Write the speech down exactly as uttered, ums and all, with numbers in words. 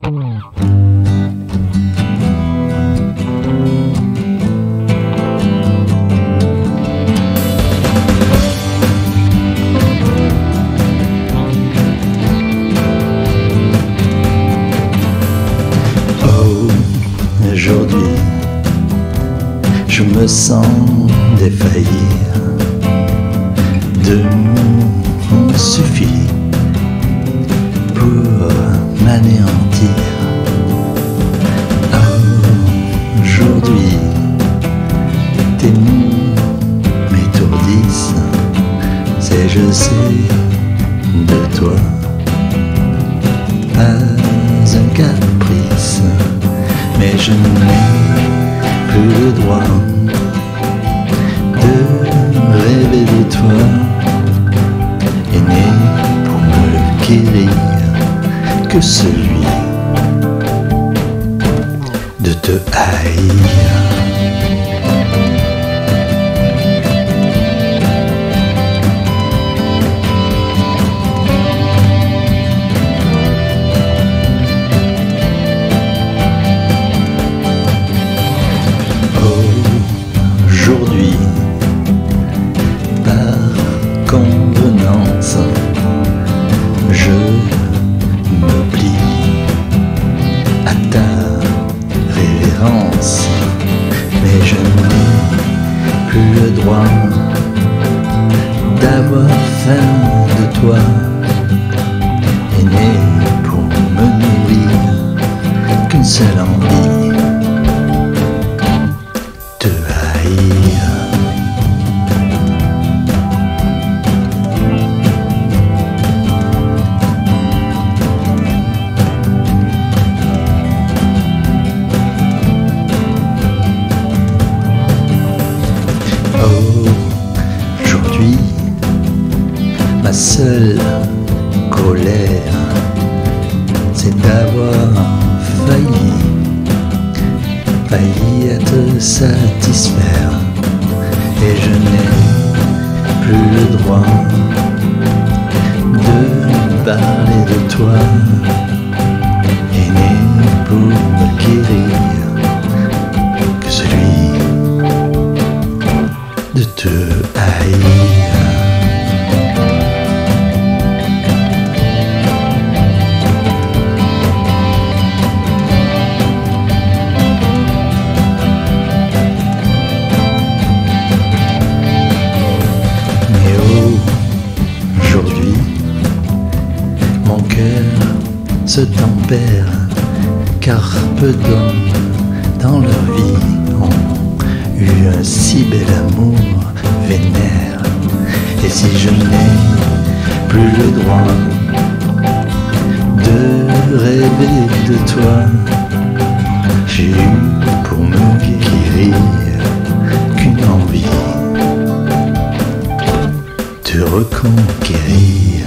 Aujourd'hui, je me sens défaillir. Deux mots ont suffi pour m'anéantir. Aujourd'hui, tes mots m'étourdissent. C'est je sais de toi, pas un caprice. Mais je n'ai plus le droit de rêver de toi, et né pour me guérir que celui de te haïr. Aujourd'hui, par convenance, je me plie à ta révérence, mais je n'ai plus le droit d'avoir faim de toi, et né pour me nourrir qu'une seule envie, te haïr. Aujourd'hui, ma seule colère, c'est d'avoir failli, failli à te satisfaire, et je n'ai plus le droit de parler de toi, et né pour me guérir que celui de te haïr. Aujourd'hui, mon cœur se tempère, car peu d'hommes dans leur vie ont eu un si bel amour, vénère. Et si je n'ai plus le droit de rêver de toi, j'ai eu pour me guérir qu'une envie de reconquérir.